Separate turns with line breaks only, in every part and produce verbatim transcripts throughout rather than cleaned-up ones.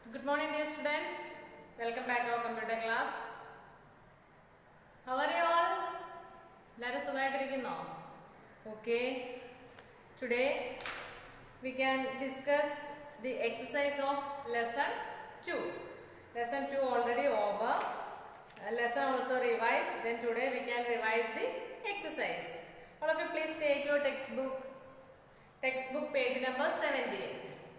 Good morning, dear students. Welcome back to our computer class. How are you all? Let us sugayitirikkunno. Okay. Today we can discuss the exercise of lesson two. Lesson two already over. Uh, lesson also revised. Then today we can revise the exercise. All of you please take your textbook. Textbook page number seventeen.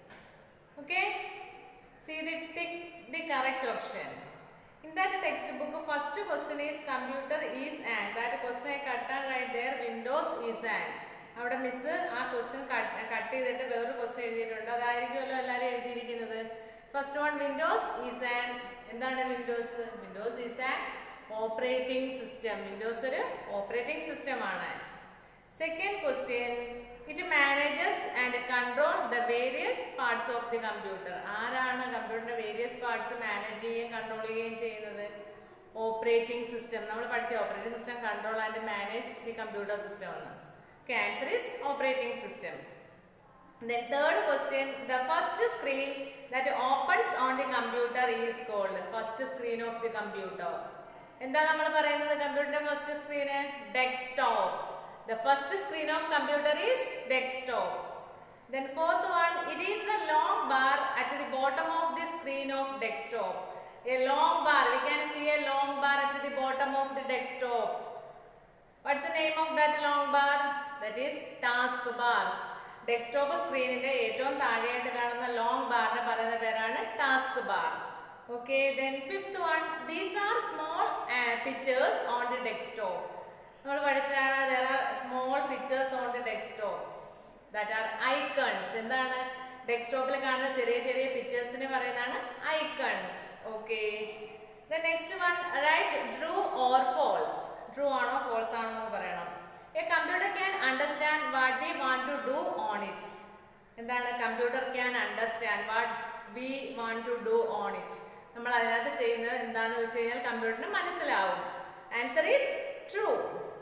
Okay. See the tick the correct option. In that textbook, first question is computer is an. That question I cut and write there. Windows is an. Avada miss a question cut cut ചെയ്തിട്ട് വേറൊരു question എഴുതിയിട്ടുണ്ട്. അതായിരിക്കുമല്ലോ എല്ലാവരും എഴുതിയിരിക്കുന്നത്. First one, Windows is an. എന്താണ് Windows? Windows is an operating system. Windows ഒരു operating system ആണ്. Second question, it manages and control the various parts of the computer. ആരാണ് കമ്പ്യൂട്ടറിന്റെ various parts manage ചെയ്യുകയും control ചെയ്യുകയും ചെയ്യുന്നത്? Operating system. നമ്മൾ പഠിച്ച operating system control and manage the computer system ആണ്. Okay, answer is operating system. Then third question, the first screen that opens on the computer is called first screen of the computer. എന്താ നമ്മൾ പറയുന്നത് കമ്പ്യൂട്ടറിന്റെ first screen? Desktop. The first screen of computer is desktop. Then fourth one, it is the long bar at the bottom of the screen of desktop. A long bar, we can see a long bar at the bottom of the desktop. What's the name of that long bar? That is task bars. Desktop screen inde ഏറ്റവും താഴെയായിട്ട് കാണുന്ന long bar നെ പറയുന്ന പേരാണ് task bar. Okay, then fifth one, these are small uh, pictures on the desktop. നമ്മൾ പഠിച്ചതാണ് there are small pictures on the desktops that are icons. എന്താണ് ഡെസ്ക്ടോപ്പിൽ കാണുന്ന ചെറിയ ചെറിയ പിക്ചേഴ്സിനെ പറയുന്നതാണ് icons. Okay, the next one, write true or false. True ആണോ false ആണോ എന്ന് പറയണം. A computer can understand what we want to do on it. എന്താണ് computer can understand what we want to do on it. നമ്മൾ അതിനകത്ത് ചെയ്യുന്നത് എന്താണെന്ന് വെച്ച് കഴിഞ്ഞാൽ കമ്പ്യൂട്ടറിന് മനസ്സിലാവും. Answer is true.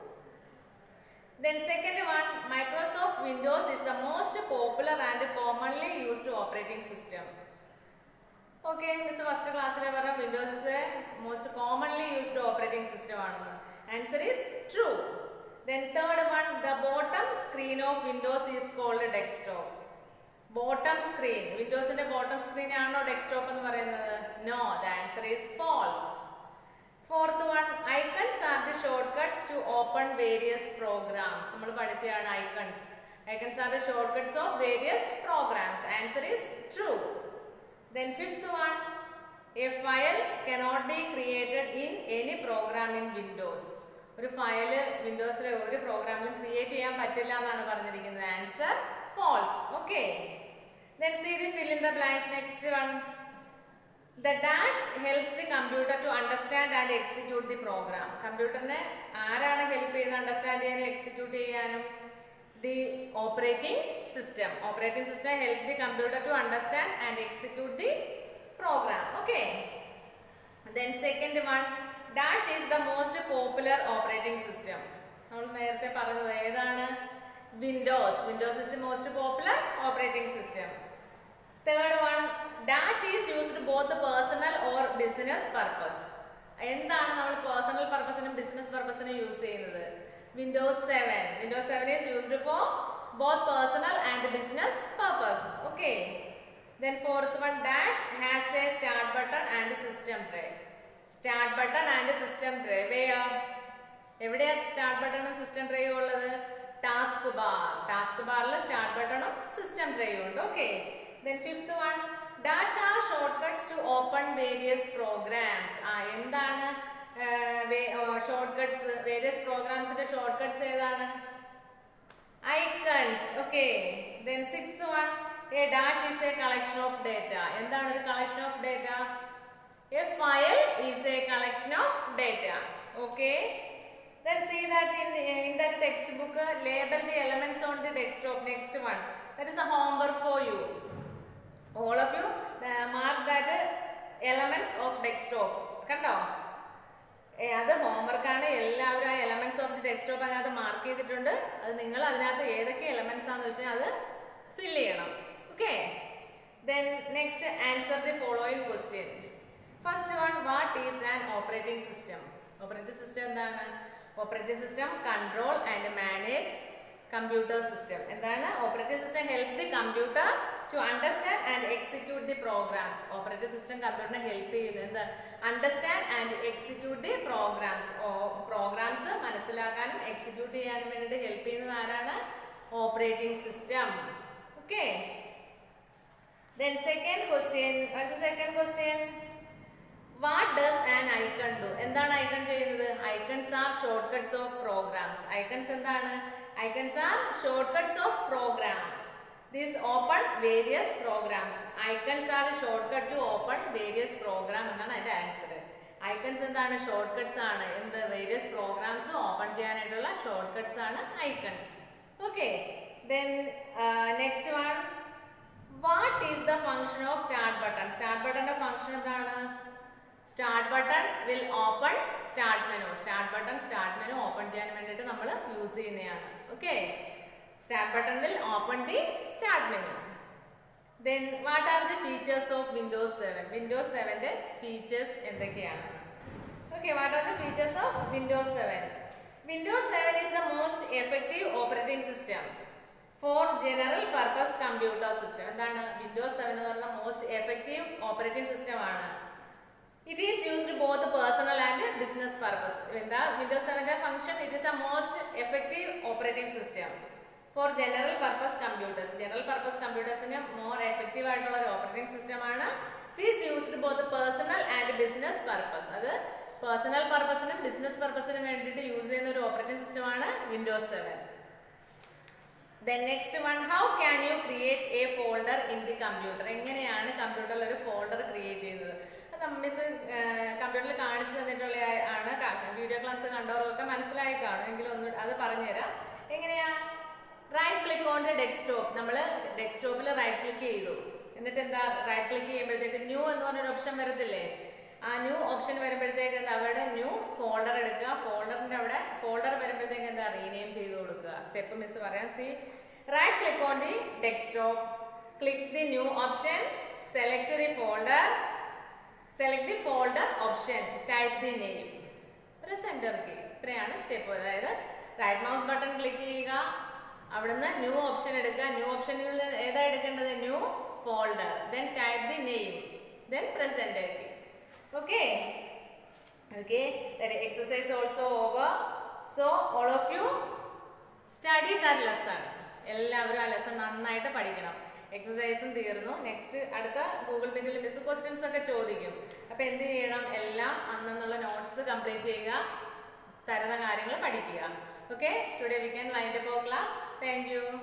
Then second one, Microsoft Windows is the most popular and commonly used operating system. Okay, Miss first class le parra Windows is the most commonly used operating system aannu. Answer is true. Then third one, the bottom screen of Windows is called desktop. Bottom screen, Windows inde bottom screen aano desktop ennu parayunnathu? No, the answer is false. Fourth one, icons are the shortcuts to open various programs. നമ്മൾ പഠിച്ചതാണ് icons. Icons are the shortcuts of various programs. Answer is true. Then fifth one, a file cannot be created in any program in Windows. ഒരു file വിൻഡോസിലെ ഒരു പ്രോഗ്രാമിലും create ചെയ്യാൻ പറ്റില്ല എന്നാണ് പറഞ്ഞിരിക്കുന്നത്. Answer false. Okay. Then see the fill in the blanks. Next one. The dash helps the computer to understand and execute the program. കമ്പ്യൂട്ടറിനെ ആരാണ് ഹെൽപ്പ് ചെയ്യുന്നത് അണ്ടർസ്റ്റാൻഡ് ചെയ്യാനും എക്സിക്യൂട്ട് ചെയ്യാനും? The operating system. Operating system help the computer to understand and execute the program. Okay. Then second one, dash is the most popular operating system. നമ്മൾ നേരത്തെ പറഞ്ഞത് ഏതാണ്? Windows. Windows is the most popular operating system. Third one, dash is used both personal or business purpose. എന്താണ് നമ്മൾ personal പർപ്പസിനും business പർപ്പസിനും use ചെയ്യുന്നത്? Windows seven. Windows seven is used for both personal and business purpose. Okay. Then fourth one, dash has a start button and system tray. Start button and system tray. Where? എവിടെയാണ് start ബട്ടണും system ട്രേയും ഉള്ളത്? Task bar. Task ബാറിൽ start ബട്ടണും system ട്രേയും ഉണ്ട്. Okay. Then fifth one, dash are shortcuts to open various programs. ആ എന്താണ് shortcuts? Various programs ന്റെ shortcuts ഏതാണ്? Icons. Okay. Then sixth one, a dash is a collection of data. എന്താണ് ഒരു collection of data? A file is a collection of data. Okay. Then see that in the, in that textbook, label the elements on the desktop. Next one, that is a homework for you. All of you uh, mark that uh, elements of desktop. കണ്ടോ? അത് homework ആണ്. എല്ലാവരും ആ elements of the desktop അതിനകത്ത് mark ചെയ്തിട്ടുണ്ട്. അത് നിങ്ങൾ അതിനകത്ത് ഏതൊക്കെ എലമെന്റ്സ് ആണെന്ന് വെച്ചാൽ അത് ഫിൽ ചെയ്യണം. Okay. Then next, answer the following question. First one, what is an operating system? Operating system എന്താണ്? Operating system control and manage computer system. എന്താണ്? Operating system help the computer to understand and execute the programs. Operating system computer help ചെയ്യുന്നു എന്താ? Understand and execute the programs. Programs മനസ്സിലാക്കാനും execute ചെയ്യാനും വേണ്ടിയിട്ട് help ചെയ്യുന്നത് ആരാണ്? Operating system. Okay. Then second question. What's the second question? What does an icon do? എന്താണ് icon ചെയ്യുന്നത്? Icons are shortcuts of programs. Icons എന്താണ്? Icons are shortcuts of program. These open various programs. Icons are a shortcut to open various program എന്നാണ് അതിന്റെ answer. Icons എന്താണ്? Shortcuts ആണ്. എന്ത് various programs open ചെയ്യാനായിട്ടുള്ള shortcuts ആണ് icons. Okay. Then uh, next one. What is the function of start button? Start button ന്റെ function എന്താണ്? Start button will open start menu. Start button start menu open ചെയ്യാൻ വേണ്ടിയിട്ട് നമ്മൾ use ചെയ്യുന്നതാണ്. Okay. Start button will open the start menu. Then what are the features of Windows seven? Windows seven ന്റെ features എന്തൊക്കെയാണ്? Okay, what are the features of Windows seven? Windows seven is the most effective operating system for general purpose computer system. എന്താണ്? Windows seven എന്ന് പറയുന്ന most effective operating system ആണ്. It is used both personal and business purpose. എന്താ Windows seven ന്റെ function? It is a most effective operating system for general purpose computers. General purpose computers ന് more effective ആയിട്ടുള്ള ഒരു operating system ആണ്. It is used both personal and business purpose. അത് personal purpose നും business purpose നും വേണ്ടിയിട്ട് use ചെയ്യുന്ന ഒരു operating system ആണ് Windows seven. Then next one, how can you create a folder in the computer? എങ്ങനെയാണ് കമ്പ്യൂട്ടറിൽ ഒരു ഫോൾഡർ ക്രിയേറ്റ് ചെയ്യുന്നത്? അത് മിസ് കമ്പ്യൂട്ടറിൽ കാണിച്ചു തന്നിട്ടുള്ള ആണ്. വീഡിയോ ക്ലാസ് കണ്ടവർക്കൊക്കെ മനസ്സിലായി കാണും. എങ്കിലും ഒന്ന് അത് പറഞ്ഞുതരാം. എങ്ങനെയാ? Right click on the desktop. നമ്മൾ ഡെസ്ക്ടോപ്പിൽ റൈറ്റ് ക്ലിക്ക് ചെയ്തു. എന്നിട്ട് എന്താ റൈറ്റ് ക്ലിക്ക് ചെയ്യുമ്പോഴത്തേക്ക് ന്യൂ എന്ന് പറഞ്ഞൊരു ഓപ്ഷൻ വരത്തില്ലേ? ആ ന്യൂ ഓപ്ഷൻ വരുമ്പോഴത്തേക്ക് എന്താ അവിടെ ന്യൂ ഫോൾഡർ എടുക്കുക. ഫോൾഡറിന്റെ അവിടെ ഫോൾഡർ വരുമ്പോഴത്തേക്ക് എന്താ റീനെയിം ചെയ്ത് കൊടുക്കുക. സ്റ്റെപ്പ് മിസ് പറയാം. See right click on the desktop, click the new option, select the folder, select the folder option, type the name, press enter key. ഇത്രയാണ് സ്റ്റെപ്പ്. അതായത് റൈറ്റ് മൗസ് ബട്ടൺ ക്ലിക്ക് ചെയ്യുക, അവിടുന്ന് new option എടുക്കുക. New ഓപ്ഷനിൽ ഏതാ എടുക്കേണ്ടത്? New folder. Then type the name, then press enter key. Okay. Okay. That exercise also over. So all of you study that lesson. എല്ലാവരും ആ lesson നന്നായിട്ട് പഠിക്കണം. എക്സസൈസും തീർന്നു. നെക്സ്റ്റ് അടുത്ത ഗൂഗിൾ മീറ്റിൽ മിസ് ക്വസ്റ്റ്യൻസ് ഒക്കെ ചോദിക്കും. അപ്പൊ എന്ത് ചെയ്യണം? എല്ലാം അന്നുള്ള നോട്ട്സ് കംപ്ലീറ്റ് ചെയ്യുക, തരുന്ന കാര്യങ്ങൾ പഠിക്കുക. Okay. Today we can wind up our class. Thank you.